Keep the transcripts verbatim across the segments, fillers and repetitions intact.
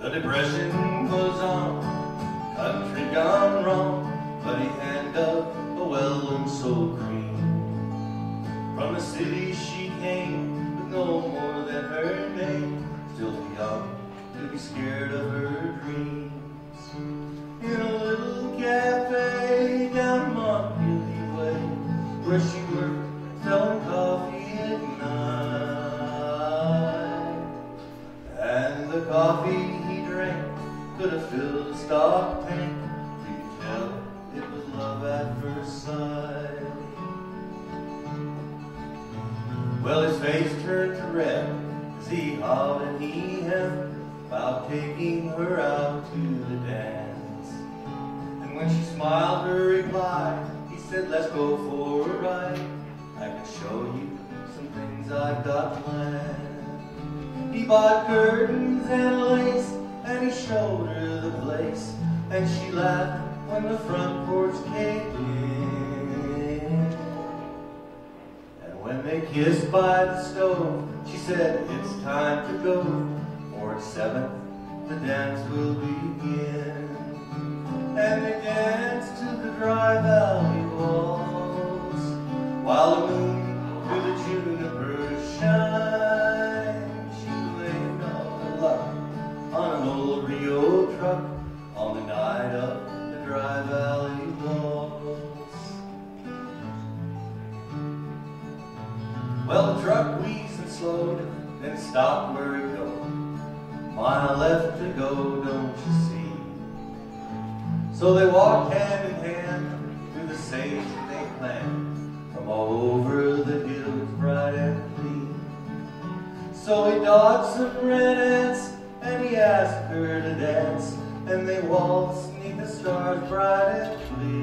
The depression was on, country gone wrong, but he had dug a well and so green. From the city she came with no more than her name, still too young to be scared of her dreams. In a little cafe down Montpelier Way, where she worked selling coffee at night, and the coffee he drank could have filled a stock tank. You could tell it was love at first sight. Well, his face turned to red as he hollered and he hemmed about taking her out to the dance. And when she smiled her reply, he said, let's go for a ride. I can show you some things I've got planned. He bought curtains and lace and he showed her the place, and she laughed when the front porch caved in. And when they kissed by the stove, she said, it's time to go, for at seven the dance will begin. And they danced to the dry valley walls, while the moon through the junipers shine. She blamed all her luck on an old Rio truck on the night of the dry valley waltz. Well, the truck wheezed and slowed, then it stopped where it goes. Mile left to go, don't you see? So they walked hand in hand through the sage that they planned, from over the hills bright and clean. So he dodged some red ants and he asked her to dance, and they waltzed neath the stars bright and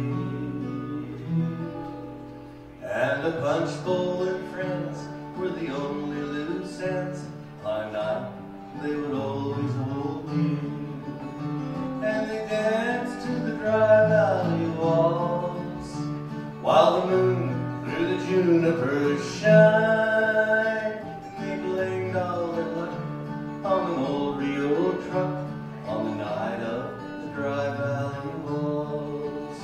clear. And the punch bowl and friends were the only loose ends. By night they would always hold me, and they danced to the dry valley waltz, while the moon through the junipers shine. They blamed all their luck on an old Rio truck on the night of the dry valley waltz.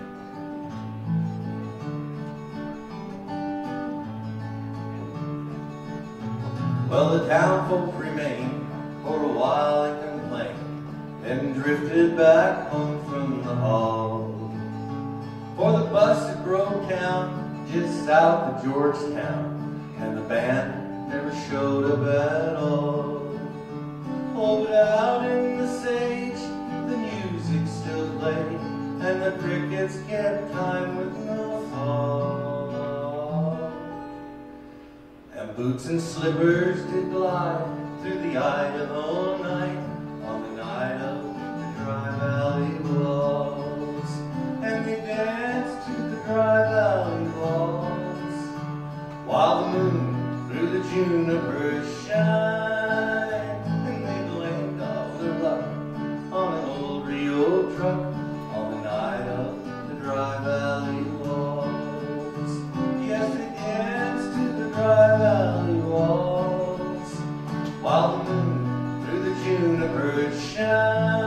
Well, the town folk remained for a while and complained, then drifted back home from the hall. For the bus had broke down just south of Georgetown, and the band never showed up at all. Oh, but out in the sage the music still played, and the crickets kept time with no fall. And boots and slippers did glide through the Idaho night on the night of the dry valley waltz. And they danced to the dry valley waltz, while the moon through the junipers shine. And they blamed all their luck on an old Rio truck on the night of the dry valley waltz. Yes, they danced to the dry valley waltz, while the moon through the junipers shine.